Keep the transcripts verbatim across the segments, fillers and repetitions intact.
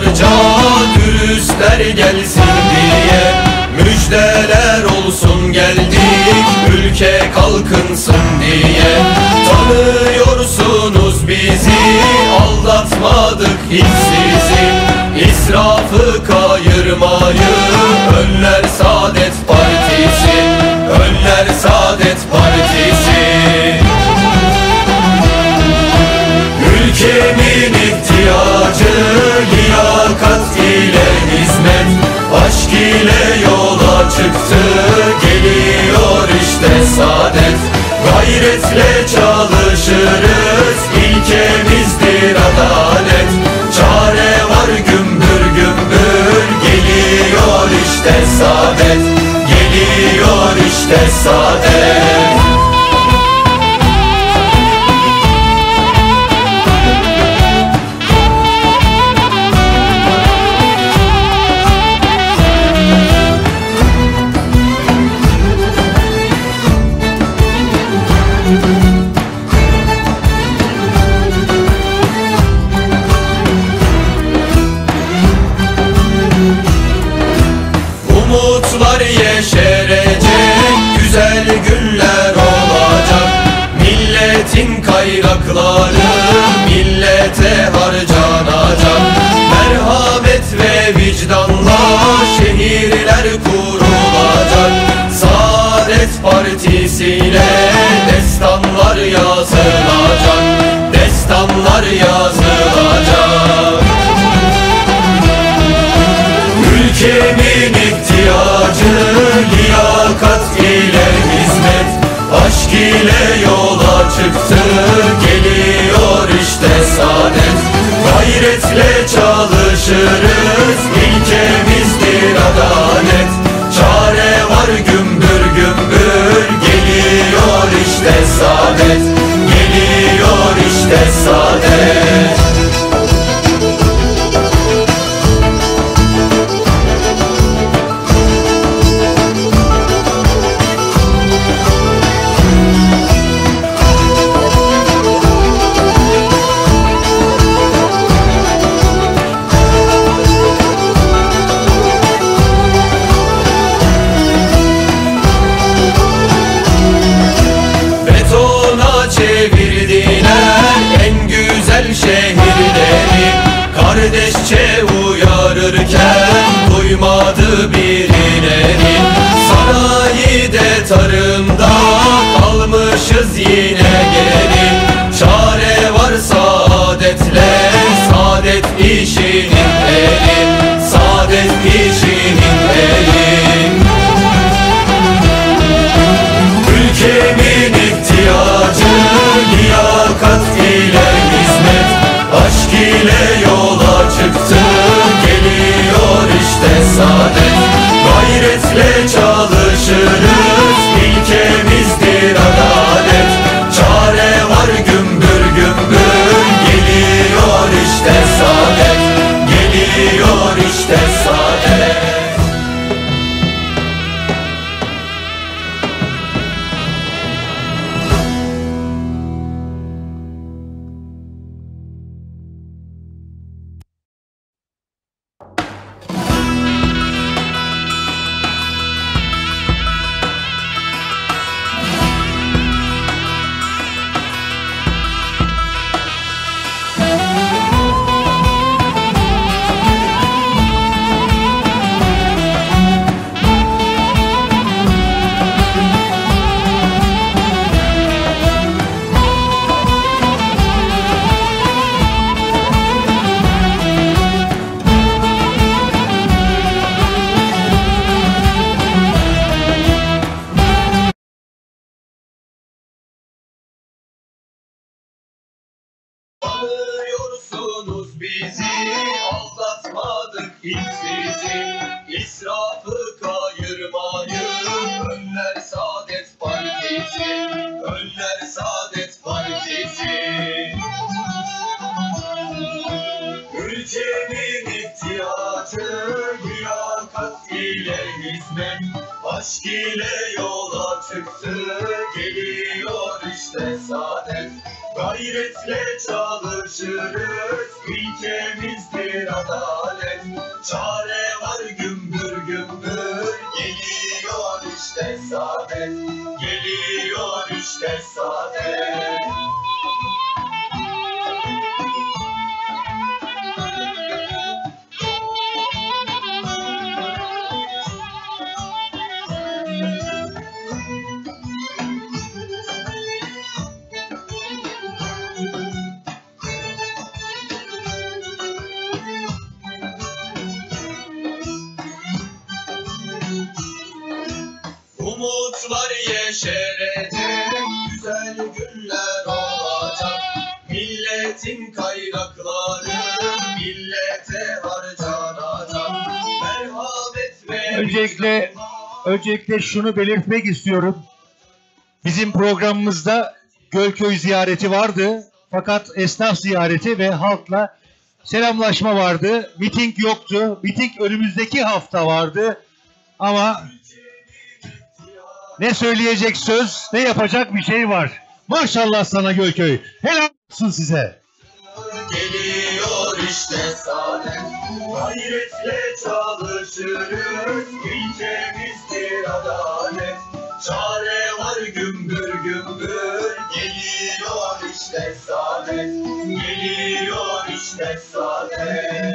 harca, dürüstler gelsin diye. Müjdeler olsun geldik, ülke kalkınsın diye. Tanıyorsunuz bizi, aldatmadık hiç sizi. İsrafı kayırmayı önler Saadet Partisi, önler Saadet Partisi. Ülkemin ihtiyacı liyakat ile hizmet, aşk ile yola çıktı, geliyor işte saadet. Gayretle çalışırız, ilkemizdir adalet. Çare var gümbür gümbür, geliyor işte saadet, geliyor işte saadet. Umutlar yeşerecek, güzel günler olacak. Milletin kaynakları millete harcanacak. Merhamet ve vicdanla şehirler kurulacak. Saadet Partisi'yle destanlar yazılacak, destanlar yazılacak. Ülkemin ihtiyacı liyakat ile hizmet, aşk ile yola çıktı, geliyor işte saadet. Gayretle çalışırız, ilkemizdir adalet. Çare var gümbür gümbür, geliyor işte saadet, geliyor işte saadet. Çevirdiler en güzel şehirleri, kardeşçe uyarırken duymadı birileri. Sanayide, tarımda kalmışız yine geri. Çare var saadetle, saadet işinin eri, saadet işinin eri. Ülkemin ihtiyacı liyakat ile hizmet, aşk ile yola çıktı, geliyor işte saadet. Gayretle çalışırız, ilkemizdir adalet. Çare var gümbür gümbür, geliyor işte saadet, geliyor işte saadet. Tanıyorsunuz bizi, aldatmadık hiç sizi. İsrafı kayırmayı önler Saadet Partisi, önler Saadet Partisi. Ülkemin ihtiyacı liyakat ile hizmet, aşk ile yola çıktı, geliyor işte saadet. Gayretle çalışırız, ilkemizdir adalet. Çare var gümbür gümbür, geliyor işte saadet. Geliyor işte saadet. Umutlar yeşerecek, güzel günler olacak. Milletin kaynakları millete harcanacak. Merhamet ve Öncelikle, öncelikle şunu belirtmek istiyorum. Bizim programımızda Gölköy ziyareti vardı. Fakat esnaf ziyareti ve halkla selamlaşma vardı. Miting yoktu. Miting önümüzdeki hafta vardı. Ama ne söyleyecek söz, ne yapacak bir şey var. Maşallah sana Gölköy. Helal olsun size. Geliyor işte saadet. Gayretle çalışırız, ilkemizdir adalet. Çare var gümbür gümbür, geliyor işte saadet. Geliyor işte saadet.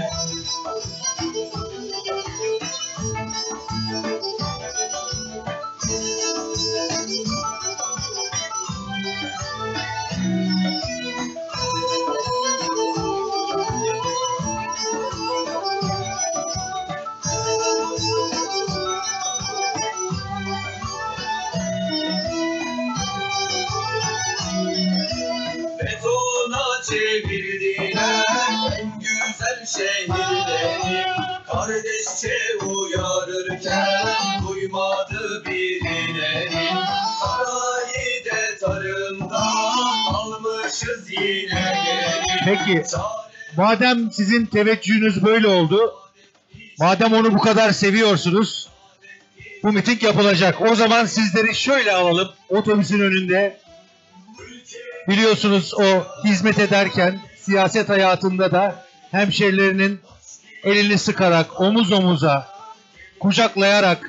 Betona çevirdiler en güzel şehirleri. Kardeşçe uyarırken duymadı birileri. Sanayide tarımda almışız yine geri. Peki, madem sizin teveccühünüz böyle oldu, madem onu bu kadar seviyorsunuz, bu miting yapılacak. O zaman sizleri şöyle alalım, otobüsün önünde. Biliyorsunuz o hizmet ederken siyaset hayatında da hemşerilerinin elini sıkarak, omuz omuza, kucaklayarak,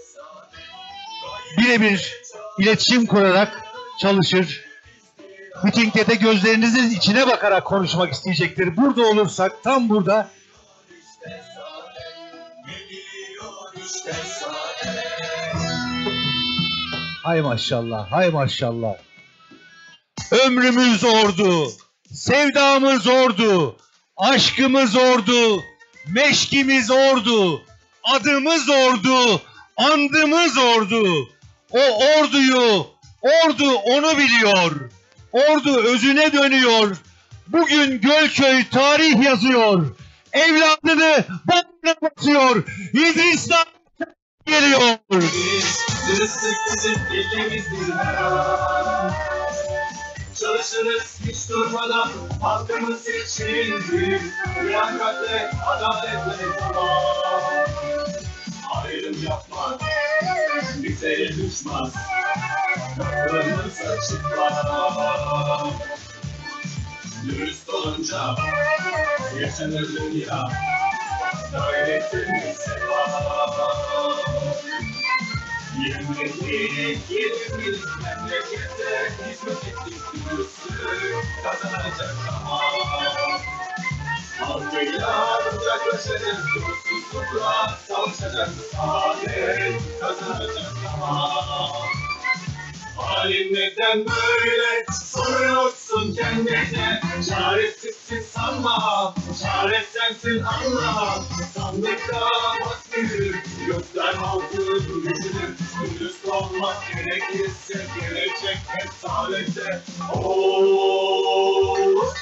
birebir iletişim kurarak çalışır. Mitingde de gözlerinizin içine bakarak konuşmak isteyecektir. Burada olursak tam burada. Hay maşallah, hay maşallah. Ömrümüz ordu, sevdamız ordu, aşkımız ordu, meşkimiz ordu, adımız ordu, andımız ordu. O orduyu, ordu onu biliyor. Ordu özüne dönüyor. Bugün Gölköy tarih yazıyor. Evladını bağrına basıyor. İdris Dağ geliyor. Dürüstlük bizim ilkemizdir. Çalışırız hiç durmadan halkımız için. Liyakatle, adaletle tamam. Ayrım yapmak bize yakışmaz. Kapımız açık var. Dürüst olunca yaşanır dünya. Gayretimiz var. Yemledik, yedik, memlekete hizmet ettik, dürüstlük kazanacak ama. Halkıyla kucaklaşacağız, yolsuzlukla savaşacağız, saadet kazanacak ama. Halin neden böyle soruyorsun kendine? Çaresizsin sanma, çare sensin anla. Sandıkta bak büyür, göster halkın gücünü. Dürüst olmak gerekirse gelecek hep saadette. Ooo,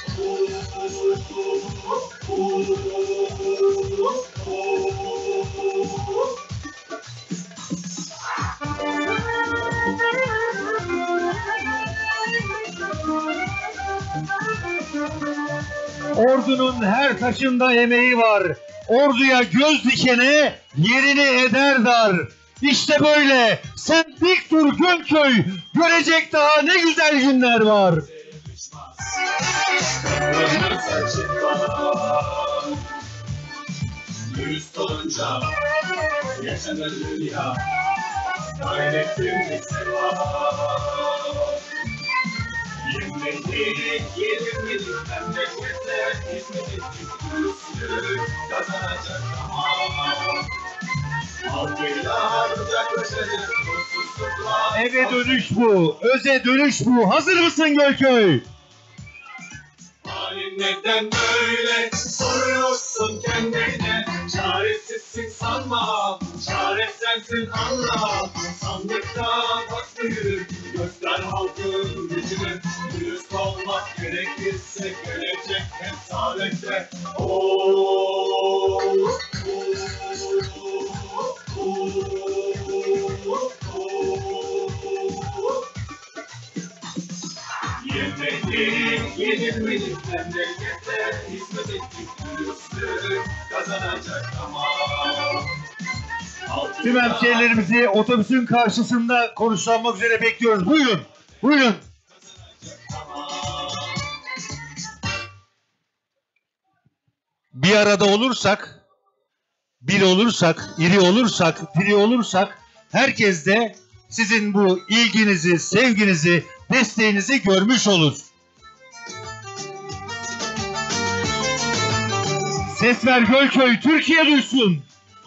Ordunun her taşında emeği var. Orduya göz dikene yerini eder dar. İşte böyle. Sen dik dur Gölköy. Görecek daha ne güzel günler var. Dürüst olunca yaşanır dünya. Kaybettim bir sefa. Yirmilik, yirmilik memlekete hizmet ettik dürüstlük kazanacak ama. Halkıyla kucaklaşacak mutsuzlukla. Eve dönüş bu. Öze dönüş bu. Hazır mısın Gölköy? Halin neden böyle soruyorsun kendine? Çaresizsin sanma, çare sensin anla. Sandıkta bak büyür, göster halkın gücünü. Dürüst olmak gerekirse gelecek hep saadette. Oh, oh, oh, oh, oh. Yemedik, yenilmedik memlekete hizmet ettik dürüstlük kazanacak ama. Tüm hemşehrilerimizi otobüsün karşısında konuşlanmak üzere bekliyoruz. Buyurun, buyurun. Bir arada olursak, bir olursak, iri olursak, diri olursak, herkes de sizin bu ilginizi, sevginizi, desteğinizi görmüş olur. Ses ver Gölköy, Türkiye duysun.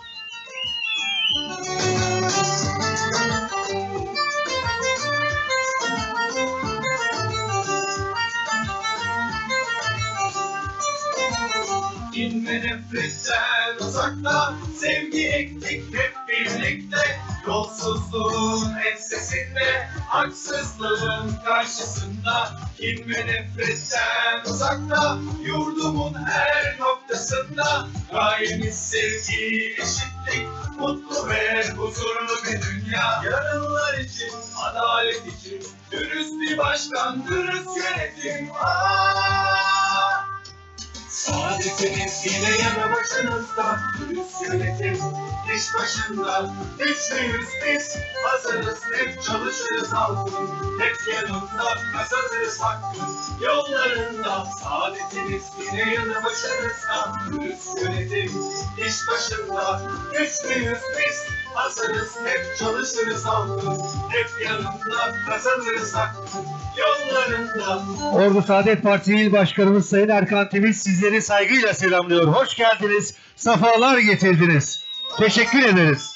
Kin ve nefretten uzakta sevgi ektik hep birlikte. Yolsuzluğun ensesinde, haksızlığın karşısında. Kin ve nefretten uzakta, yurdumun her noktasında. Gayemiz sevgi, eşitlik, mutlu ve huzurlu bir dünya. Yarınlar için, adalet için, dürüst bir başkan, dürüst yönetim. Aa! Saadetiniz yine yanı başınızda, dürüst yönetim iş başında. Güçlüyüz biz, hazırız hep çalışırız halkın. Hep yanında kazanırız hakkın yollarında. Saadetiniz yine yanı başınızda, dürüst yönetim iş başında. Güçlüyüz biz, hazırız hep çalışırız halkın. Hep yanında kazanırız hakkın yollarında. Ordu Saadet Partisi İl Başkanımız Sayın Erkan Temiz sizleri saygıyla selamlıyor. Hoş geldiniz, sefalar getirdiniz. Teşekkür ederiz.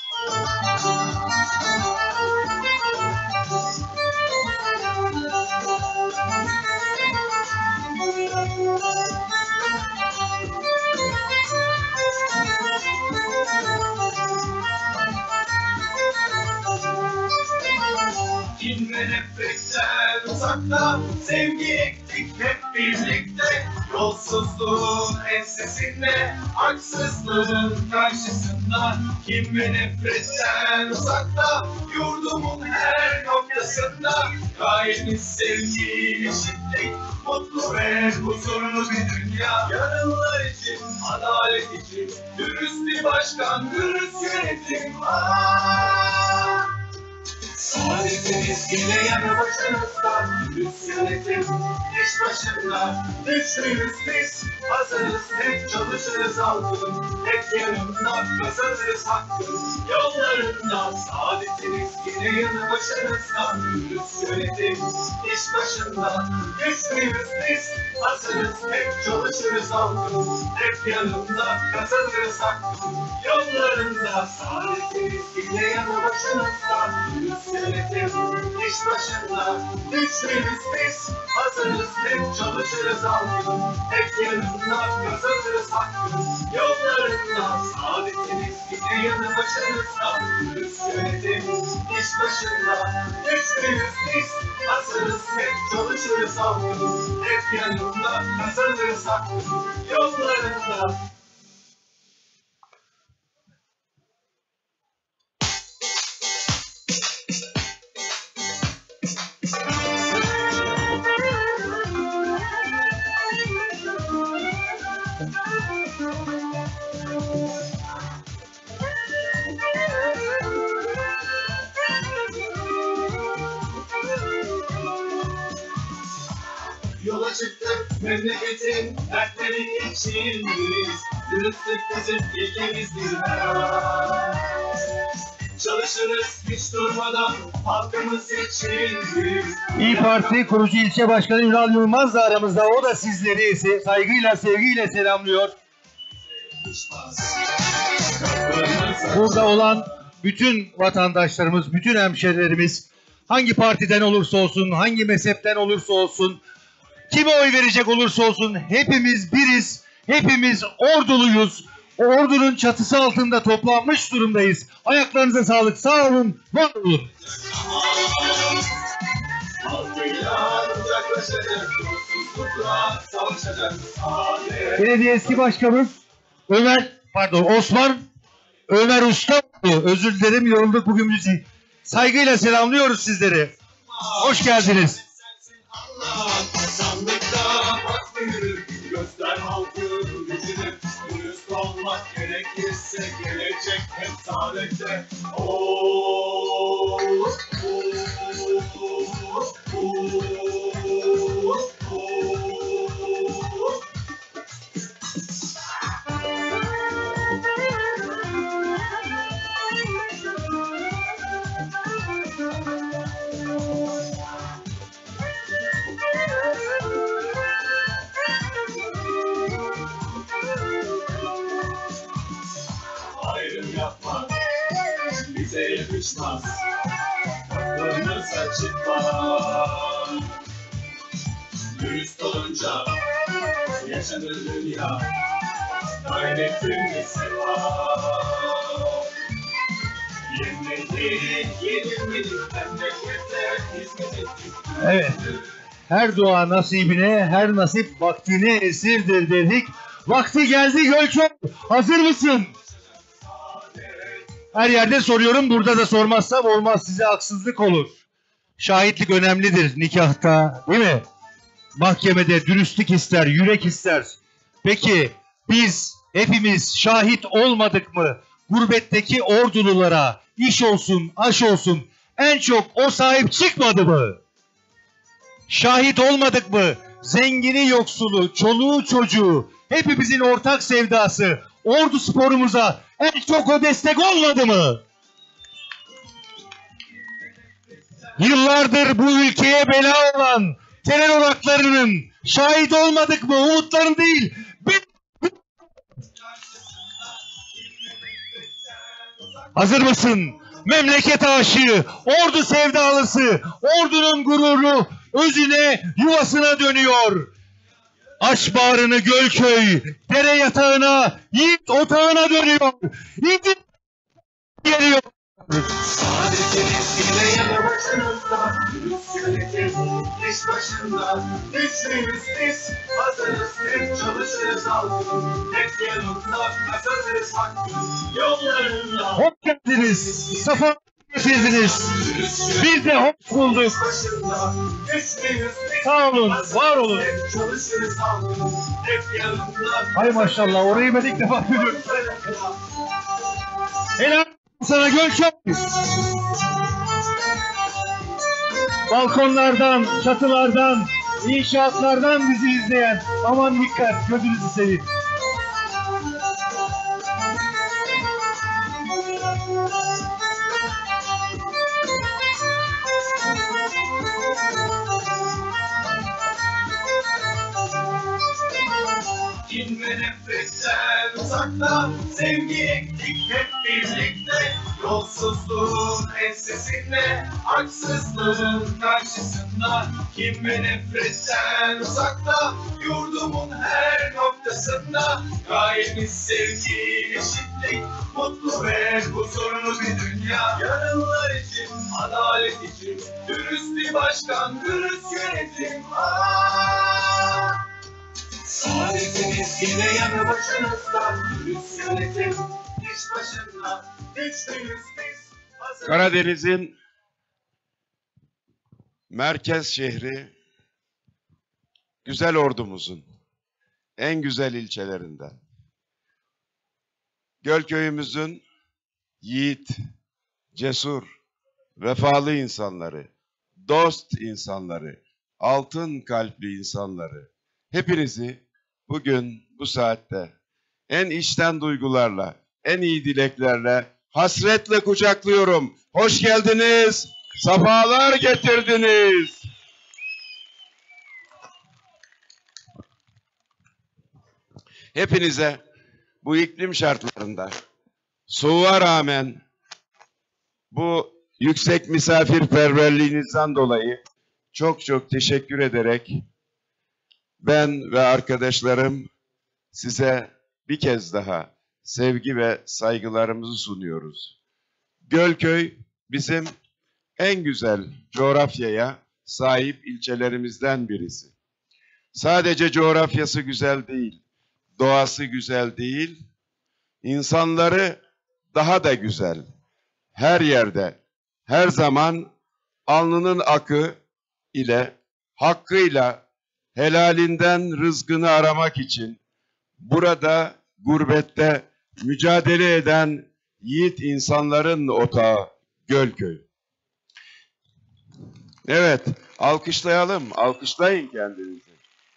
Kin ve nefretten uzakta, sevgi ektik hep birlikte. Yolsuzluğun ensesinde, haksızlığın karşısında. Kin ve nefretten uzakta, yurdumun her noktasında. Gayemiz sevgi, eşitlik, mutlu ve huzurlu bir dünya. Yarınlar için, adalet için, dürüst bir başkan, dürüst yönetim. Aa! Saadetiniz yine yanı başınızda, dürüst yönetim iş başında. Güçlüyüz biz, hazırız hep çalışırız halkın. Hep yanında kazanırız hakkın yollarında. Saadetiniz yine yanı başınızda, dürüst yönetim iş başında. Güçlüyüz biz, hazırız hep çalışırız halkın. Hep yanında kazanırız hakkın yollarında. Saadetiniz yine yanı başınızda, dürüst yönetim iş başında. Güçlüyüz biz, hazırız hep çalışırız halkın. Hep yanında kazanırız hakkın yollarında. Saadetiniz yine yanı başınızda, dürüst yönetim iş başında. Güçlüyüz biz, hazırız hep çalışırız halkın. Hep yanında kazanırız hakkın yollarında. Memleketin dertleri için biz, dürüstlük bizim ilkemizdir her an. Çalışırız hiç durmadan halkımız için biz. İYİ Parti kurucu ilçe başkanı Ünal Yılmaz da aramızda. O da sizleri saygıyla, sevgiyle selamlıyor. Burada olan bütün vatandaşlarımız, bütün hemşerilerimiz hangi partiden olursa olsun, hangi mezhepten olursa olsun, kime oy verecek olursa olsun hepimiz biriz, hepimiz orduluyuz. O ordunun çatısı altında toplanmış durumdayız. Ayaklarınıza sağlık, sağ olun, var olun. Belediye eski başkanımız Ömer, pardon Osman Ömer Usta, özür dilerim yorulduk bugün bizi. Saygıyla selamlıyoruz sizleri. Hoş geldiniz. Sandıkta bak büyür, göster halkın gücünü. Dürüst olmak gerekirse gelecek hep saadette. Oo, oo, oo, oo, oo. Ayrım yapmak bize yakışmaz. Aklımıza çıkmaz. Dürüst olunca yaşanır dünya. Gayretimiz var. Yenildik, yenilmedik memlekete hizmet ettik. Evet. Her dua nasibine, her nasip vaktine esirdir dedik. Vakti geldi Gölköy. Hazır mısın? Her yerde soruyorum, burada da sormazsam olmaz, size haksızlık olur. Şahitlik önemlidir nikahta, değil mi? Mahkemede dürüstlük ister, yürek ister. Peki biz hepimiz şahit olmadık mı? Gurbetteki ordululara iş olsun, aş olsun en çok o sahip çıkmadı mı? Şahit olmadık mı? Zengini yoksulu, çoluğu çocuğu, hepimizin ortak sevdası ordu sporumuza en çok o destek olmadı mı? Yıllardır bu ülkeye bela olan terör odaklarının şahit olmadık mı? Umutların değil. Bir... Hazır mısın? Memleket aşığı, ordu sevdalısı, ordunun gururu özüne, yuvasına dönüyor. Aç bağrını Gölköy, dere yatağına, yiğit otağına dönüyor. Yiğit geliyor. Saadetiniz yine yanı başınızda, dürüst yönetim iş başında. Güçlüyüz biz, hazırız hep çalışırız halkın. Hep yanında kazanırız hakkın, yollarında. Hoş geldiniz, safa getirdiniz. Biz de hoş bulduk. Başında, güçlüyüz biz, Sağ olun, var olun. hep çalışırız halkın. Hep yanında. Hay maşallah, orayı ben ilk defa görüyorum. Helal sana Gölköy. Balkonlardan, çatılardan, inşaatlardan bizi izleyen, aman dikkat, gözünüzü seveyim. Kin ve nefretten uzakta, sevgi ektik hep birlikte. Yolsuzluğun ensesinde, haksızlığın karşısında. Kin ve nefretten uzakta, yurdumun her noktasında. Gayemiz sevgi, eşitlik, mutlu ve huzurlu bir dünya. Yarınlar için, adalet için, dürüst bir başkan, dürüst yönetim. Aa! Saadetiniz yine yanı başınızda, dürüst yönetim iş başında, güçlüyüz biz. Karadeniz'in merkez şehri, güzel ordumuzun en güzel ilçelerinden. Gölköy'ümüzün yiğit, cesur, vefalı insanları, dost insanları, altın kalpli insanları, hepinizi bugün bu saatte en içten duygularla, en iyi dileklerle, hasretle kucaklıyorum. Hoş geldiniz, sefalar getirdiniz. Hepinize bu iklim şartlarında soğuğa rağmen bu yüksek misafirperverliğinizden dolayı çok çok teşekkür ederek ben ve arkadaşlarım size bir kez daha sevgi ve saygılarımızı sunuyoruz. Gölköy bizim en güzel coğrafyaya sahip ilçelerimizden birisi. Sadece coğrafyası güzel değil, doğası güzel değil, insanları daha da güzel. Her yerde, her zaman alnının akı ile, hakkıyla, helalinden rızkını aramak için burada gurbette mücadele eden yiğit insanların otağı Gölköy. Evet, alkışlayalım, alkışlayın kendinizi.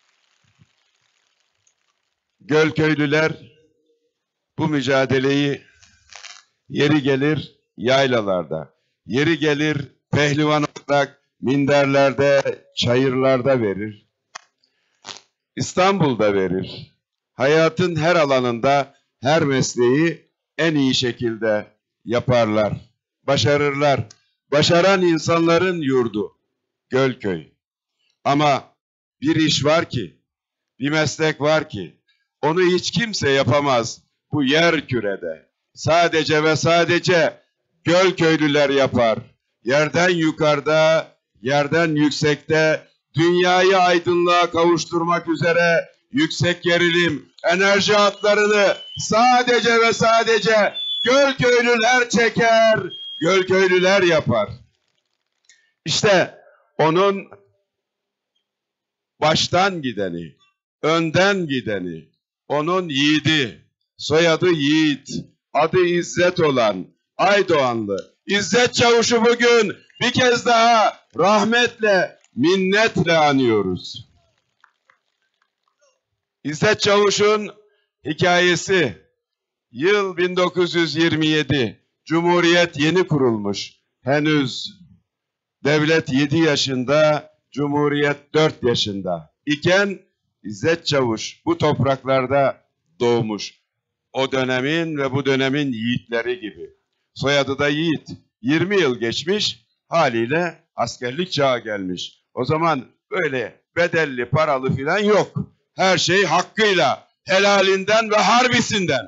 Gölköylüler bu mücadeleyi yeri gelir yaylalarda, yeri gelir pehlivan olarak minderlerde, çayırlarda verir. İstanbul'da verir. Hayatın her alanında her mesleği en iyi şekilde yaparlar, başarırlar. Başaran insanların yurdu Gölköy. Ama bir iş var ki, bir meslek var ki, onu hiç kimse yapamaz bu yer kürede. Sadece ve sadece Gölköylüler yapar. Yerden yukarıda, yerden yüksekte, dünyayı aydınlığa kavuşturmak üzere yüksek gerilim, enerji hatlarını sadece ve sadece Gölköylüler çeker, Gölköylüler yapar. İşte onun baştan gideni, önden gideni, onun yiğidi, soyadı Yiğit, adı İzzet olan Aydoğanlı İzzet Çavuş'u bugün bir kez daha rahmetle, minnetle anıyoruz. İzzet Çavuş'un hikayesi yıl bin dokuz yüz yirmi yedi, Cumhuriyet yeni kurulmuş. Henüz devlet yedi yaşında, Cumhuriyet dört yaşında iken İzzet Çavuş bu topraklarda doğmuş. O dönemin ve bu dönemin yiğitleri gibi. Soyadı da Yiğit. yirmi yıl geçmiş, haliyle askerlik çağı gelmiş. O zaman böyle bedelli, paralı filan yok. Her şey hakkıyla, helalinden ve harbisinden.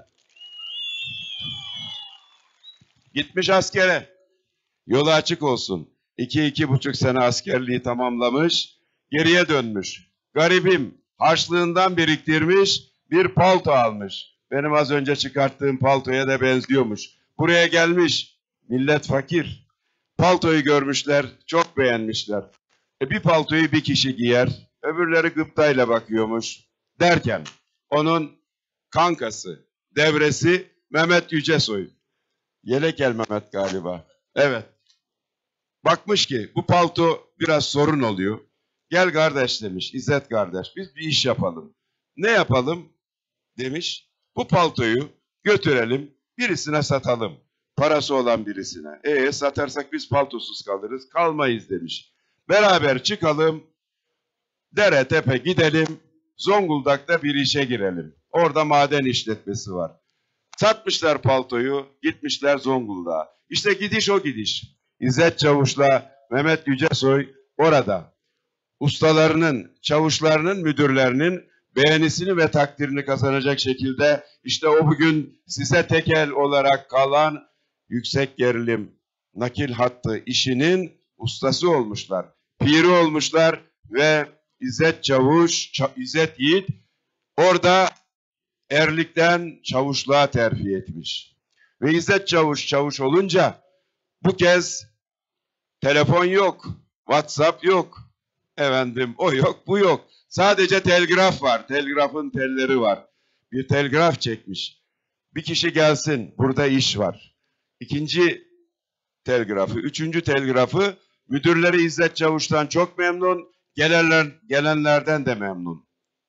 Gitmiş askere. Yolu açık olsun. İki, iki buçuk sene askerliği tamamlamış, geriye dönmüş. Garibim, harçlığından biriktirmiş, bir palto almış. Benim az önce çıkarttığım paltoya da benziyormuş. Buraya gelmiş, millet fakir. Paltoyu görmüşler, çok beğenmişler. E bir paltoyu bir kişi giyer, öbürleri gıptayla bakıyormuş. Derken, onun kankası, devresi Mehmet Yücesoy. Yelekel Mehmet galiba. Evet. Bakmış ki bu palto biraz sorun oluyor. Gel kardeş demiş, İzzet kardeş, biz bir iş yapalım. Ne yapalım demiş. Bu paltoyu götürelim, birisine satalım. Parası olan birisine. E satarsak biz paltosuz kalırız, kalmayız demiş. Beraber çıkalım, dere tepe gidelim, Zonguldak'ta bir işe girelim. Orada maden işletmesi var. Satmışlar paltoyu, gitmişler Zonguldak'a. İşte gidiş o gidiş. İzzet Çavuş'la Mehmet Yücesoy orada. Ustalarının, çavuşlarının, müdürlerinin beğenisini ve takdirini kazanacak şekilde işte o bugün size tekel olarak kalan yüksek gerilim nakil hattı işinin ustası olmuşlar. Piri olmuşlar ve İzzet Çavuş, İzzet Yiğit orada erlikten çavuşluğa terfi etmiş. Ve İzzet Çavuş çavuş olunca bu kez telefon yok, WhatsApp yok, efendim o yok, bu yok. Sadece telgraf var, telgrafın telleri var. Bir telgraf çekmiş. Bir kişi gelsin, burada iş var. İkinci telgrafı, üçüncü telgrafı, müdürleri İzzet Çavuş'tan çok memnun, gelenler, gelenlerden de memnun.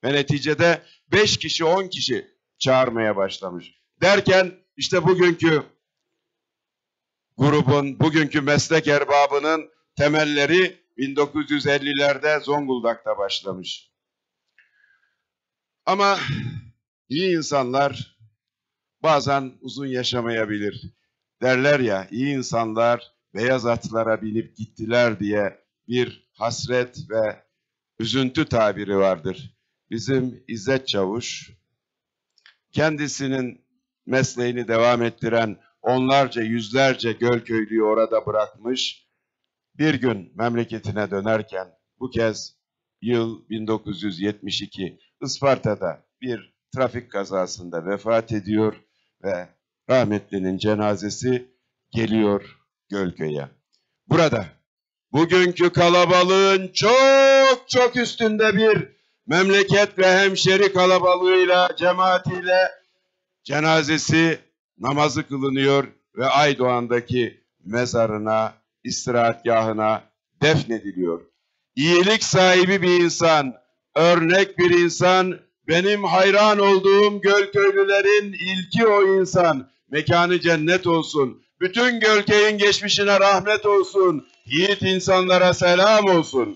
Ve neticede beş kişi on kişi çağırmaya başlamış. Derken işte bugünkü grubun, bugünkü meslek erbabının temelleri bin dokuz yüz ellilerde Zonguldak'ta başlamış. Ama iyi insanlar bazen uzun yaşamayabilir. Derler ya, iyi insanlar beyaz atlara binip gittiler diye bir hasret ve üzüntü tabiri vardır. Bizim İzzet Çavuş, kendisinin mesleğini devam ettiren onlarca, yüzlerce Gölköylüyü orada bırakmış. Bir gün memleketine dönerken, bu kez yıl bin dokuz yüz yetmiş iki, Isparta'da bir trafik kazasında vefat ediyor ve rahmetlinin cenazesi geliyor Gölköy'e. Burada bugünkü kalabalığın çok çok üstünde bir memleket ve hemşeri kalabalığıyla, cemaatiyle cenazesi, namazı kılınıyor ve Aydoğan'daki mezarına, istirahatgahına defnediliyor. İyilik sahibi bir insan, örnek bir insan, benim hayran olduğum Gölköylülerin ilki o insan. Mekanı cennet olsun. Bütün Gölköy'ün geçmişine rahmet olsun. Yiğit insanlara selam olsun.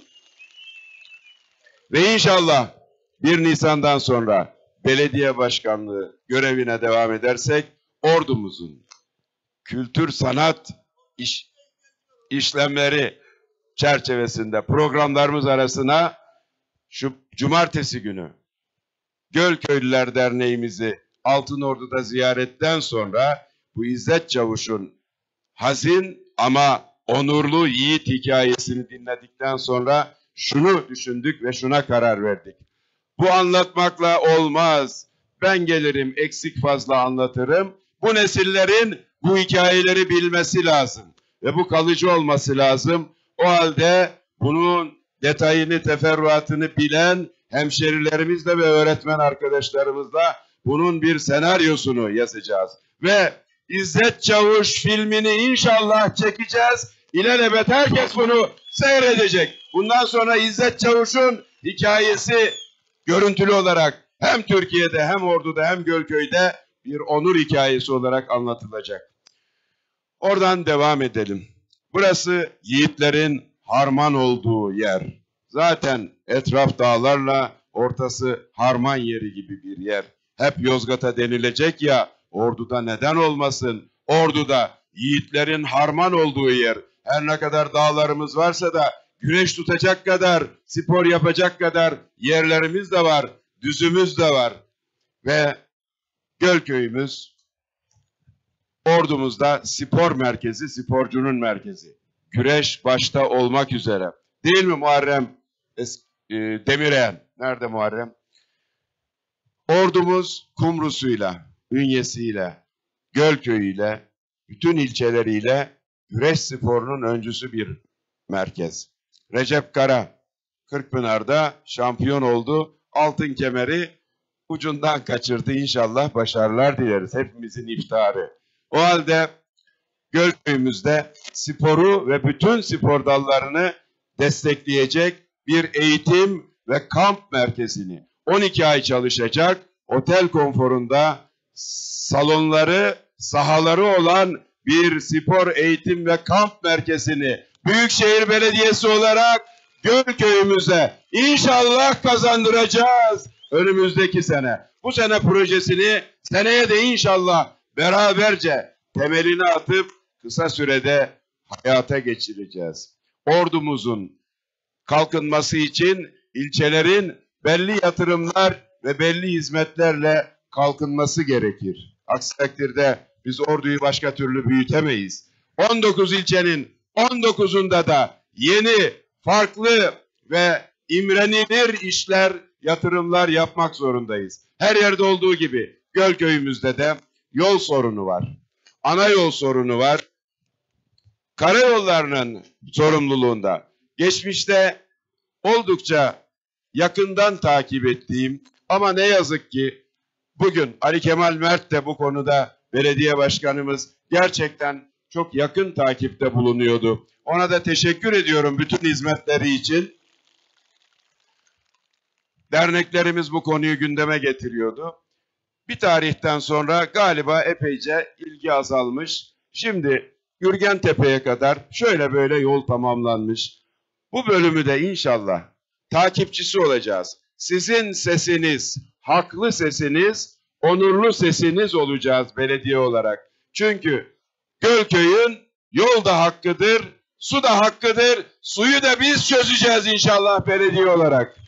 Ve inşallah bir Nisan'dan sonra belediye başkanlığı görevine devam edersek ordumuzun kültür sanat iş, işlemleri çerçevesinde programlarımız arasına şu cumartesi günü Gölköylüler Derneğimizi Altınordu'da ziyaretten sonra bu İzzet Çavuş'un hazin ama onurlu yiğit hikayesini dinledikten sonra şunu düşündük ve şuna karar verdik. Bu anlatmakla olmaz. Ben gelirim eksik fazla anlatırım. Bu nesillerin bu hikayeleri bilmesi lazım. Ve bu kalıcı olması lazım. O halde bunun detayını, teferruatını bilen hemşerilerimizle ve öğretmen arkadaşlarımızla bunun bir senaryosunu yazacağız. Ve İzzet Çavuş filmini inşallah çekeceğiz. İlelebet herkes bunu seyredecek. Bundan sonra İzzet Çavuş'un hikayesi görüntülü olarak hem Türkiye'de hem Ordu'da hem Gölköy'de bir onur hikayesi olarak anlatılacak. Oradan devam edelim. Burası yiğitlerin harman olduğu yer. Zaten etraf dağlarla ortası harman yeri gibi bir yer. Hep Yozgat'a denilecek ya, Ordu'da neden olmasın? Ordu'da yiğitlerin harman olduğu yer. Her ne kadar dağlarımız varsa da güneş tutacak kadar, spor yapacak kadar yerlerimiz de var, düzümüz de var. Ve Gölköy'ümüz, Ordumuzda spor merkezi, sporcunun merkezi. Güreş başta olmak üzere. Değil mi Muharrem es e, Demirel? Nerede Muharrem? Ordumuz Kumrusu'yla, Ünyesi'yle, Gölköy'üyle, bütün ilçeleriyle güreş sporunun öncüsü bir merkez. Recep Kara, Kırkpınar'da şampiyon oldu. Altın kemeri ucundan kaçırdı. İnşallah başarılar dileriz. Hepimizin iftiharı. O halde Gölköy'ümüzde sporu ve bütün spor dallarını destekleyecek bir eğitim ve kamp merkezini on iki ay çalışacak, otel konforunda salonları, sahaları olan bir spor eğitim ve kamp merkezini Büyükşehir Belediyesi olarak Gölköy'ümüze inşallah kazandıracağız önümüzdeki sene. Bu sene projesini seneye de inşallah beraberce temelini atıp kısa sürede hayata geçireceğiz. Ordumuzun kalkınması için ilçelerin belli yatırımlar ve belli hizmetlerle kalkınması gerekir. Aksi takdirde biz orduyu başka türlü büyütemeyiz. on dokuz ilçenin on dokuzunda da yeni, farklı ve imrenilir işler, yatırımlar yapmak zorundayız. Her yerde olduğu gibi Gölköy'ümüzde de yol sorunu var. Ana yol sorunu var. Karayollarının sorumluluğunda. Geçmişte oldukça yakından takip ettiğim ama ne yazık ki bugün Ali Kemal Mert de bu konuda belediye başkanımız gerçekten çok yakın takipte bulunuyordu. Ona da teşekkür ediyorum bütün hizmetleri için. Derneklerimiz bu konuyu gündeme getiriyordu. Bir tarihten sonra galiba epeyce ilgi azalmış. Şimdi Gürgentepe'ye kadar şöyle böyle yol tamamlanmış. Bu bölümü de inşallah takipçisi olacağız. Sizin sesiniz, haklı sesiniz, onurlu sesiniz olacağız belediye olarak. Çünkü Gölköy'ün yol da hakkıdır, su da hakkıdır, suyu da biz çözeceğiz inşallah belediye olarak.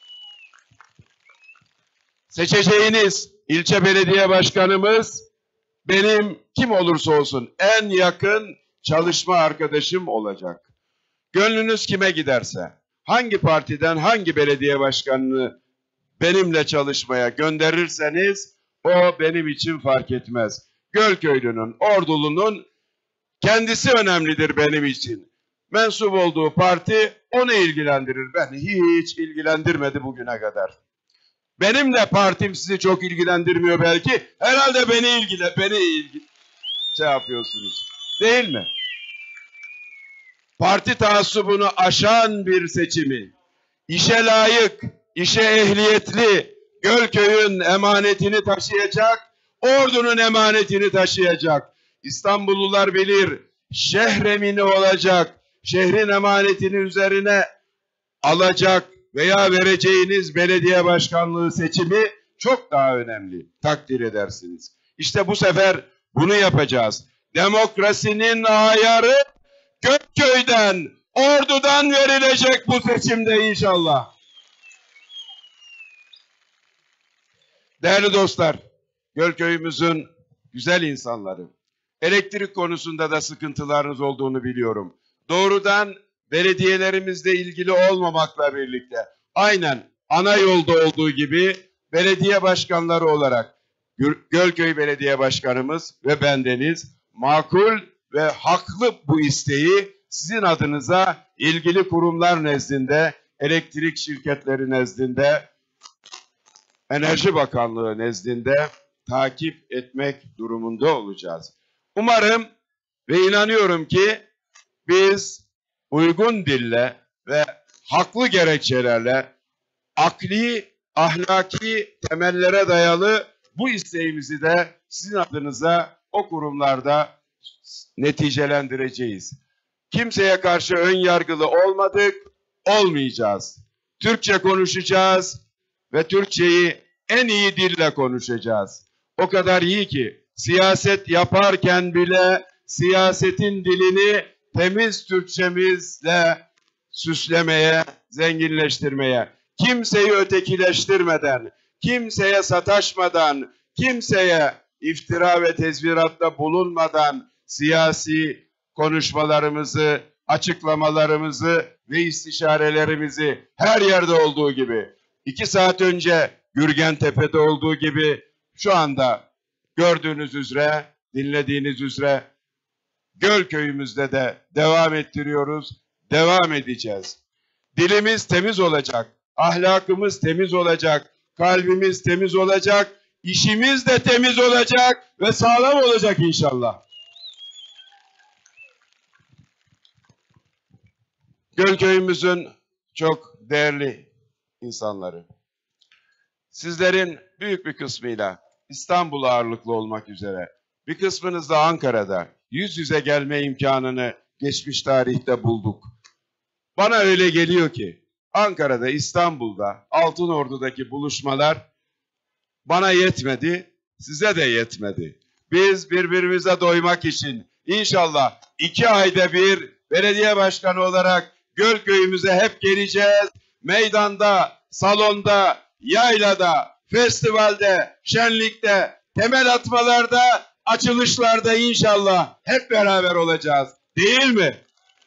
Seçeceğiniz ilçe belediye başkanımız benim kim olursa olsun en yakın çalışma arkadaşım olacak. Gönlünüz kime giderse, hangi partiden hangi belediye başkanını benimle çalışmaya gönderirseniz o benim için fark etmez. Gölköylünün, Ordulu'nun kendisi önemlidir benim için. Mensup olduğu parti onu ilgilendirir. Beni hiç ilgilendirmedi bugüne kadar. Benim de partim sizi çok ilgilendirmiyor belki. Herhalde beni ilgile, beni ilgi şey yapıyorsunuz. Değil mi? Parti taassubunu aşan bir seçimi, işe layık, işe ehliyetli, Gölköy'ün emanetini taşıyacak, Ordu'nun emanetini taşıyacak. İstanbullular bilir, şehremini olacak, şehrin emanetini üzerine alacak veya vereceğiniz belediye başkanlığı seçimi çok daha önemli. Takdir edersiniz. İşte bu sefer bunu yapacağız. Demokrasinin ayarı Gölköy'den, Ordu'dan verilecek bu seçimde inşallah. Değerli dostlar, Gölköy'ümüzün güzel insanları, elektrik konusunda da sıkıntılarınız olduğunu biliyorum. Doğrudan belediyelerimizle ilgili olmamakla birlikte, aynen ana yolda olduğu gibi belediye başkanları olarak Gölköy Belediye Başkanımız ve bendeniz makul ve haklı bu isteği sizin adınıza ilgili kurumlar nezdinde, elektrik şirketleri nezdinde, Enerji Bakanlığı nezdinde takip etmek durumunda olacağız. Umarım ve inanıyorum ki biz uygun dille ve haklı gerekçelerle akli, ahlaki temellere dayalı bu isteğimizi de sizin adınıza o kurumlarda neticelendireceğiz. Kimseye karşı ön yargılı olmadık, olmayacağız. Türkçe konuşacağız ve Türkçeyi en iyi dille konuşacağız. O kadar iyi ki siyaset yaparken bile siyasetin dilini temiz Türkçemizle süslemeye, zenginleştirmeye, kimseyi ötekileştirmeden, kimseye sataşmadan, kimseye iftira ve tezviratta bulunmadan siyasi konuşmalarımızı, açıklamalarımızı ve istişarelerimizi her yerde olduğu gibi, iki saat önce Gürgentepe'de olduğu gibi şu anda gördüğünüz üzere, dinlediğiniz üzere Gölköy'ümüzde de devam ettiriyoruz, devam edeceğiz. Dilimiz temiz olacak, ahlakımız temiz olacak, kalbimiz temiz olacak, işimiz de temiz olacak ve sağlam olacak inşallah. Gölköy'ümüzün çok değerli insanları. Sizlerin büyük bir kısmıyla İstanbul ağırlıklı olmak üzere bir kısmınız da Ankara'da yüz yüze gelme imkanını geçmiş tarihte bulduk. Bana öyle geliyor ki Ankara'da, İstanbul'da, Altınordu'daki buluşmalar bana yetmedi, size de yetmedi. Biz birbirimize doymak için inşallah iki ayda bir belediye başkanı olarak Gölköy'ümüze hep geleceğiz. Meydanda, salonda, yaylada, festivalde, şenlikte, temel atmalarda, açılışlarda inşallah hep beraber olacağız. Değil mi?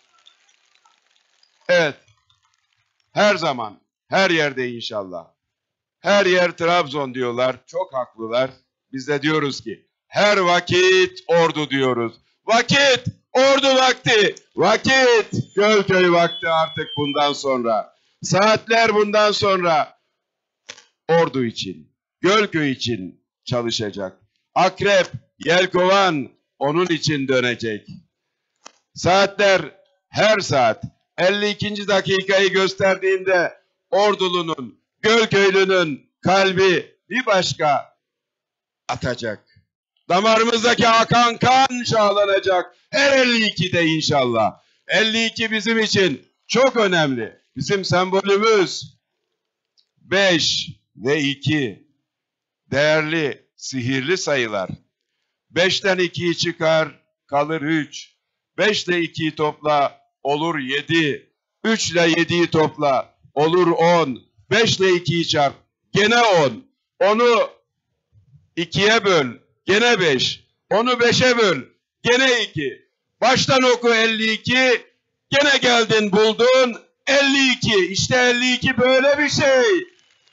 Evet. Her zaman, her yerde inşallah. Her yer Trabzon diyorlar. Çok haklılar. Biz de diyoruz ki her vakit Ordu diyoruz. Vakit Ordu vakti. Vakit Gölköy vakti artık bundan sonra. Saatler bundan sonra Ordu için, Gölköy için çalışacak. Akrep, yelkovan onun için dönecek. Saatler her saat elli ikinci dakikayı gösterdiğinde Ordulu'nun, Gölköylünün kalbi bir başka atacak. Damarımızdaki akan kan şahlanacak. Her elli ikide inşallah. elli iki bizim için çok önemli. Bizim sembolümüz beş ve iki. Değerli, sihirli sayılar. beşten ikiyi çıkar, kalır üç. beş ile ikiyi topla, olur yedi. üç ile yediyi topla, olur on. beş ile ikiyi çarp, gene on. onu ikiye böl, gene beş. Onu beşe böl, gene iki. Baştan oku elli iki, gene geldin buldun elli iki. İşte elli iki böyle bir şey.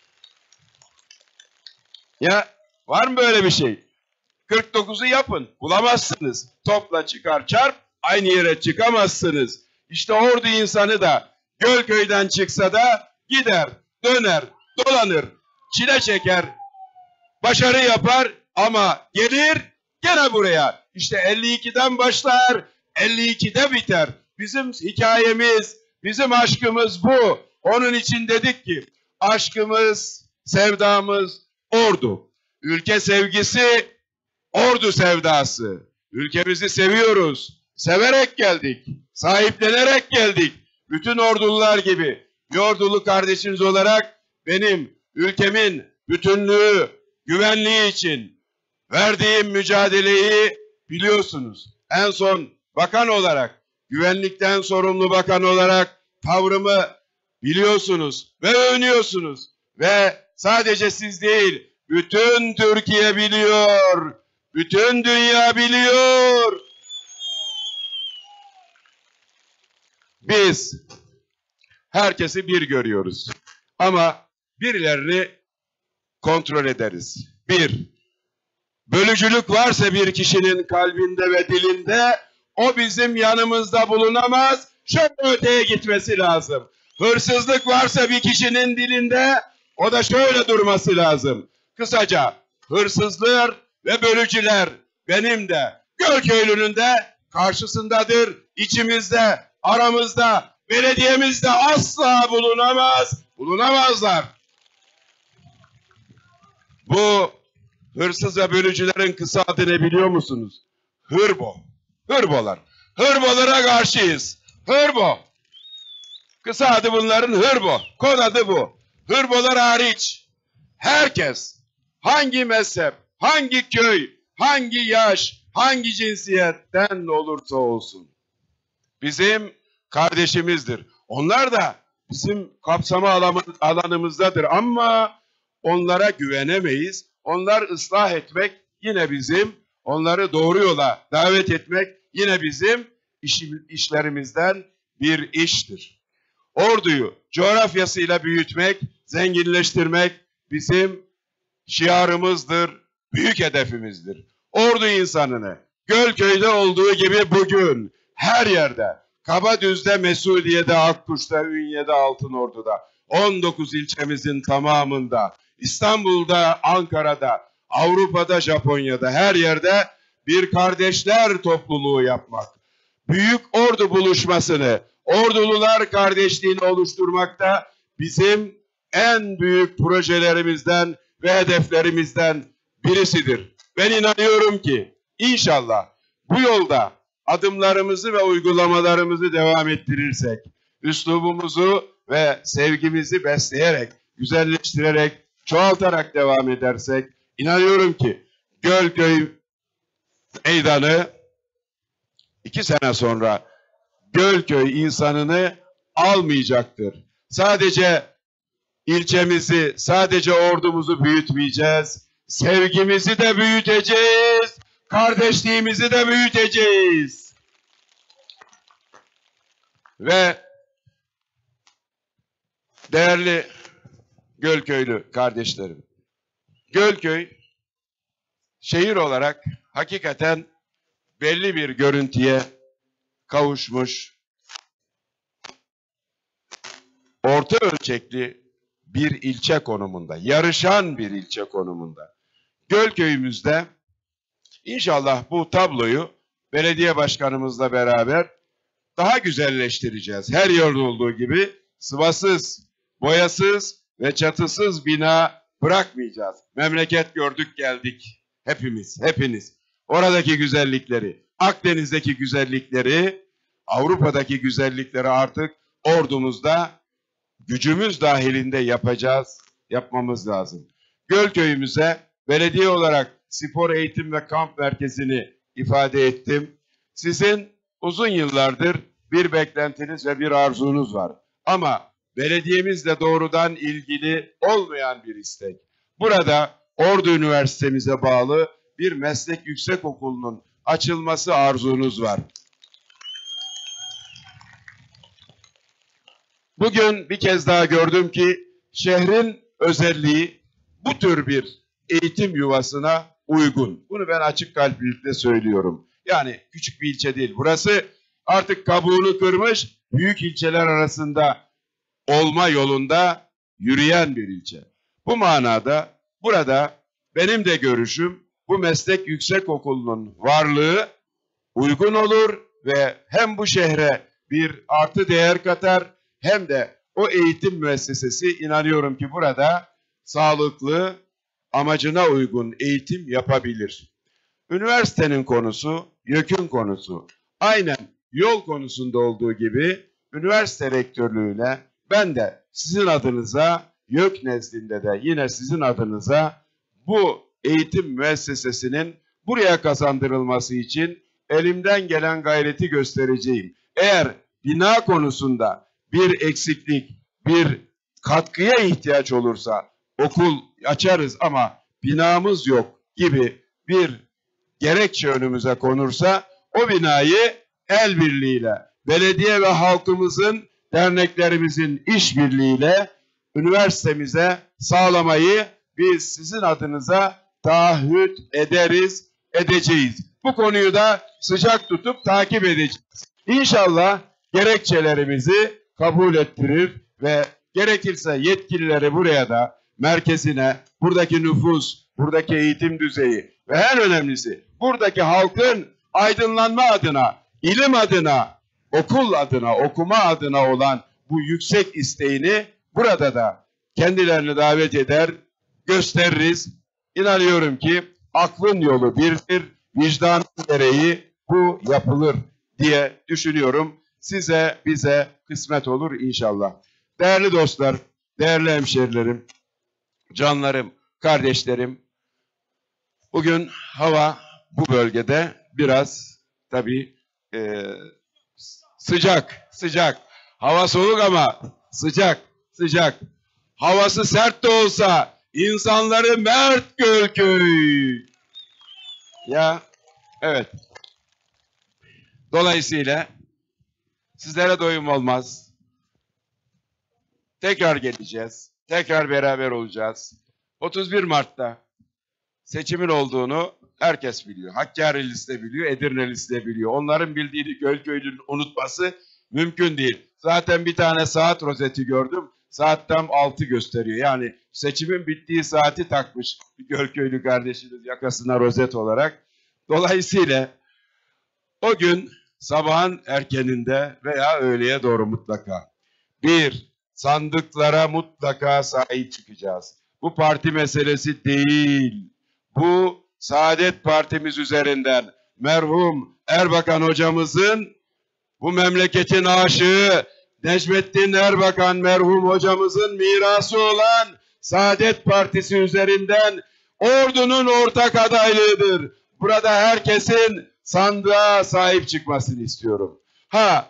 Ya var mı böyle bir şey? kırk dokuzu yapın, bulamazsınız. Topla çıkar çarp, aynı yere çıkamazsınız. İşte Ordu insanı da Gölköy'den çıksa da gider, döner, dolanır, çile çeker, başarı yapar ama gelir gene buraya. İşte elli ikiden başlar, elli ikide biter. Bizim hikayemiz, bizim aşkımız bu. Onun için dedik ki aşkımız, sevdamız Ordu. Ülke sevgisi, Ordu sevdası. Ülkemizi seviyoruz. Severek geldik. Sahiplenerek geldik. Bütün ordulular gibi. Bir ordulu kardeşiniz olarak benim ülkemin bütünlüğü, güvenliği için verdiğim mücadeleyi biliyorsunuz. En son bakan olarak, güvenlikten sorumlu bakan olarak tavrımı biliyorsunuz ve övünüyorsunuz. Ve sadece siz değil, bütün Türkiye biliyor. Bütün dünya biliyor. Biz herkesi bir görüyoruz. Ama birilerini kontrol ederiz. Bir, bölücülük varsa bir kişinin kalbinde ve dilinde o bizim yanımızda bulunamaz. Şöyle öteye gitmesi lazım. Hırsızlık varsa bir kişinin dilinde o da şöyle durması lazım. Kısaca hırsızlar ve bölücüler benim de Gölköylü'nün de karşısındadır, içimizde, aramızda, belediyemizde asla bulunamaz, bulunamazlar. Bu hırsız ve bölücülerin kısa adı ne biliyor musunuz? Hırbo. Hırbolar. Hırbolara karşıyız. Hırbo. Kısa adı bunların Hırbo. Kod adı bu. Hırbolar hariç herkes hangi mezhep, hangi köy, hangi yaş, hangi cinsiyetten olursa olsun bizim kardeşimizdir. Onlar da bizim kapsama alanımızdadır ama onlara güvenemeyiz. Onlar ıslah etmek yine bizim, onları doğru yola davet etmek yine bizim iş, işlerimizden bir iştir. Orduyu coğrafyasıyla büyütmek, zenginleştirmek bizim şiarımızdır, büyük hedefimizdir. Ordu insanını Gölköy'de olduğu gibi bugün her yerde, Kabadüz'de, Mesudiye'de, Akkuş'ta, Ünye'de, Altınordu'da, on dokuz ilçemizin tamamında, İstanbul'da, Ankara'da, Avrupa'da, Japonya'da her yerde bir kardeşler topluluğu yapmak. Büyük Ordu buluşmasını, Ordulular kardeşliğini oluşturmakta bizim en büyük projelerimizden ve hedeflerimizden birisidir. Ben inanıyorum ki inşallah bu yolda adımlarımızı ve uygulamalarımızı devam ettirirsek, üslubumuzu ve sevgimizi besleyerek, güzelleştirerek, çoğaltarak devam edersek, inanıyorum ki Gölköy meydanı iki sene sonra Gölköy insanını almayacaktır. Sadece ilçemizi, sadece ordumuzu büyütmeyeceğiz, sevgimizi de büyüteceğiz, kardeşliğimizi de büyüteceğiz. Ve değerli Gölköylü kardeşlerim, Gölköy şehir olarak hakikaten belli bir görüntüye kavuşmuş, orta ölçekli bir ilçe konumunda, yarışan bir ilçe konumunda. Gölköy'ümüzde inşallah bu tabloyu belediye başkanımızla beraber daha güzelleştireceğiz. Her yerde olduğu gibi sıvasız, boyasız, ve çatısız bina bırakmayacağız. Memleket gördük geldik. Hepimiz, hepiniz. Oradaki güzellikleri, Akdeniz'deki güzellikleri, Avrupa'daki güzellikleri artık ordumuzda gücümüz dahilinde yapacağız, yapmamız lazım. Gölköy'ümüze belediye olarak spor eğitim ve kamp merkezini ifade ettim. Sizin uzun yıllardır bir beklentiniz ve bir arzunuz var. Ama belediyemizle doğrudan ilgili olmayan bir istek. Burada Ordu Üniversitemize bağlı bir meslek yüksekokulunun açılması arzunuz var. Bugün bir kez daha gördüm ki şehrin özelliği bu tür bir eğitim yuvasına uygun. Bunu ben açık kalplilikle söylüyorum. Yani küçük bir ilçe değil. Burası artık kabuğunu kırmış, büyük ilçeler arasında olma yolunda yürüyen bir ilçe. Bu manada burada benim de görüşüm bu meslek yüksekokulunun varlığı uygun olur ve hem bu şehre bir artı değer katar hem de o eğitim müessesesi inanıyorum ki burada sağlıklı, amacına uygun eğitim yapabilir. Üniversitenin konusu, YÖK'ün konusu. Aynen yol konusunda olduğu gibi üniversite rektörlüğüne ben de sizin adınıza, YÖK nezdinde de yine sizin adınıza bu eğitim müessesesinin buraya kazandırılması için elimden gelen gayreti göstereceğim. Eğer bina konusunda bir eksiklik, bir katkıya ihtiyaç olursa okul açarız ama binamız yok gibi bir gerekçe önümüze konursa o binayı el birliğiyle, belediye ve halkımızın, derneklerimizin işbirliğiyle üniversitemize sağlamayı biz sizin adınıza taahhüt ederiz, edeceğiz. Bu konuyu da sıcak tutup takip edeceğiz. İnşallah gerekçelerimizi kabul ettirir ve gerekirse yetkilileri buraya da merkezine, buradaki nüfus, buradaki eğitim düzeyi ve en önemlisi buradaki halkın aydınlanma adına, ilim adına, okul adına, okuma adına olan bu yüksek isteğini burada da kendilerini davet eder, gösteririz. İnanıyorum ki aklın yolu birdir, vicdanın gereği bu yapılır diye düşünüyorum. Size, bize kısmet olur inşallah. Değerli dostlar, değerli hemşerilerim, canlarım, kardeşlerim, bugün hava bu bölgede biraz tabii e, sıcak, sıcak. Hava soğuk ama sıcak, sıcak. Havası sert de olsa insanları mert Gölköy. Ya, evet. Dolayısıyla sizlere doyum olmaz. Tekrar geleceğiz. Tekrar beraber olacağız. otuz bir Mart'ta seçimin olduğunu herkes biliyor. Hakkari'lisi de biliyor, Edirne'lisi de biliyor. Onların bildiğini Gölköylü'nün unutması mümkün değil. Zaten bir tane saat rozeti gördüm. Saat tam altı gösteriyor. Yani seçimin bittiği saati takmış bir Gölköylü kardeşimiz yakasına rozet olarak. Dolayısıyla o gün sabahın erkeninde veya öğleye doğru mutlaka bir, sandıklara mutlaka sahip çıkacağız. Bu parti meselesi değil. Bu Saadet Partimiz üzerinden merhum Erbakan hocamızın, bu memleketin aşığı Necmettin Erbakan merhum hocamızın mirası olan Saadet Partisi üzerinden ordunun ortak adaylığıdır. Burada herkesin sandığa sahip çıkmasını istiyorum. Ha,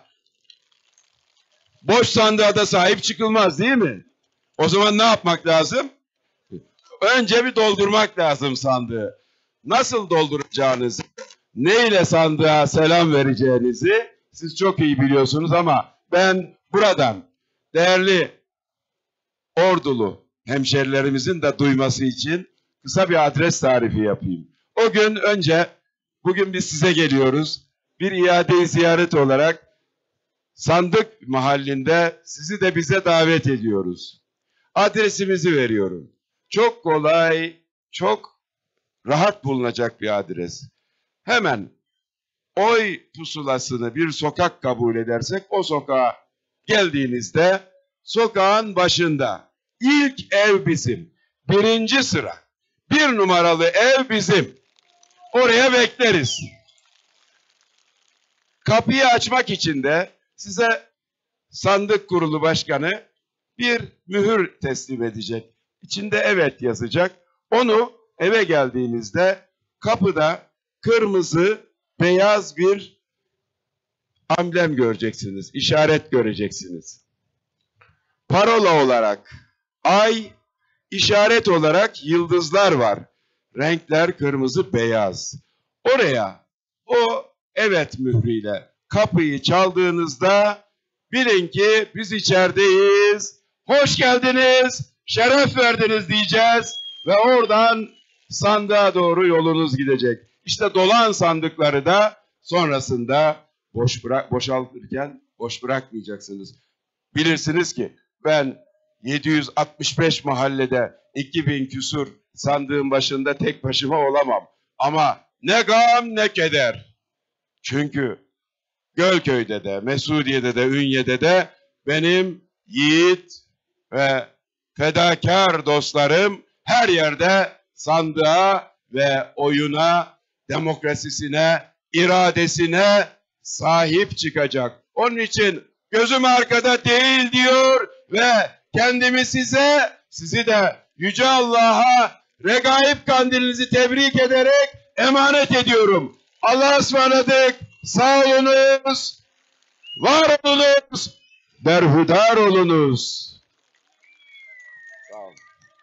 boş sandığa da sahip çıkılmaz değil mi? O zaman ne yapmak lazım? Önce bir doldurmak lazım sandığı. Nasıl dolduracağınızı, neyle sandığa selam vereceğinizi siz çok iyi biliyorsunuz ama ben buradan değerli ordulu hemşerilerimizin de duyması için kısa bir adres tarifi yapayım. O gün önce, bugün biz size geliyoruz. Bir iade-i ziyaret olarak Sandık Mahalli'nde sizi de bize davet ediyoruz. Adresimizi veriyorum. Çok kolay, çok rahat bulunacak bir adres. Hemen oy pusulasını bir sokak kabul edersek o sokağa geldiğinizde sokağın başında İlk ev bizim. Birinci sıra. Bir numaralı ev bizim. Oraya bekleriz. Kapıyı açmak için de size sandık kurulu başkanı bir mühür teslim edecek. İçinde evet yazacak. Onu eve geldiğinizde kapıda kırmızı, beyaz bir amblem göreceksiniz. İşaret göreceksiniz. Parola olarak ay, işaret olarak yıldızlar var. Renkler kırmızı, beyaz. Oraya o evet mührüyle kapıyı çaldığınızda bilin ki biz içerideyiz. Hoş geldiniz, şeref verdiniz diyeceğiz ve oradan sandığa doğru yolunuz gidecek. İşte dolan sandıkları da sonrasında boş bırak boşaltırken boş bırakmayacaksınız. Bilirsiniz ki ben yedi yüz altmış beş mahallede iki bin küsur sandığın başında tek başıma olamam. Ama ne gam ne keder. Çünkü Gölköy'de de, Mesudiye'de de, Ünye'de de benim yiğit ve fedakar dostlarım her yerde sandığa ve oyuna, demokrasisine, iradesine sahip çıkacak. Onun için gözüm arkada değil diyor ve kendimi size, sizi de Yüce Allah'a Regaib Kandilinizi tebrik ederek emanet ediyorum. Allah'a ısmarladık. Sağ olunuz. Var olunuz. Berhudar olunuz. Sağ olun.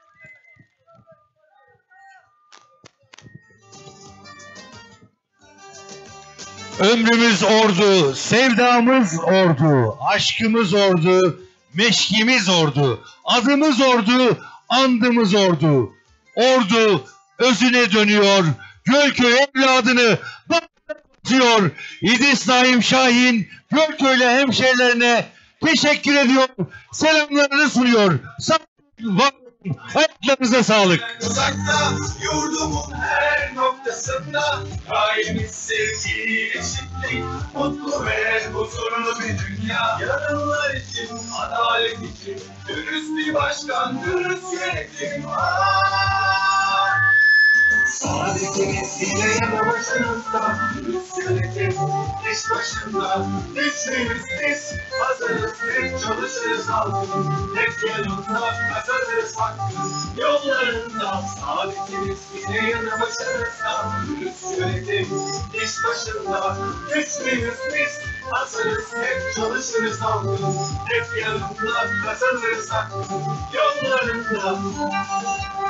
Ömrümüz ordu, sevdamız ordu, aşkımız ordu, meşkimiz ordu, adımız ordu, andımız ordu. Ordu özüne dönüyor, Gölköy evladını batıyor. İdris Naim Şahin Gölköy'lü hemşehrilerine teşekkür ediyor, selamlarını sunuyor. Sağ olun, var olun, ayaklarınıza sağlık. Uzakta yurdumun her noktasında daimi sevgi, eşitlik, mutlu ve huzurlu bir dünya. Yarınlar için, adalet için, dürüst bir başkan, dürüst yönetim. Aa! Saadetimiz yine yanı başımızda, dürüst yönetim iş başında. Güçlüyüz biz, hazırız hep çalışırız halkın, hep yanında kazanırız hakkın yollarında. Saadetimiz yine yanı başımızda, dürüst yönetim iş başında. Güçlüyüz biz, hazırız hep çalışırız halkın, hep yanında kazanırız hakkın yollarında.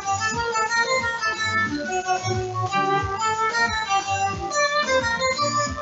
Thank you.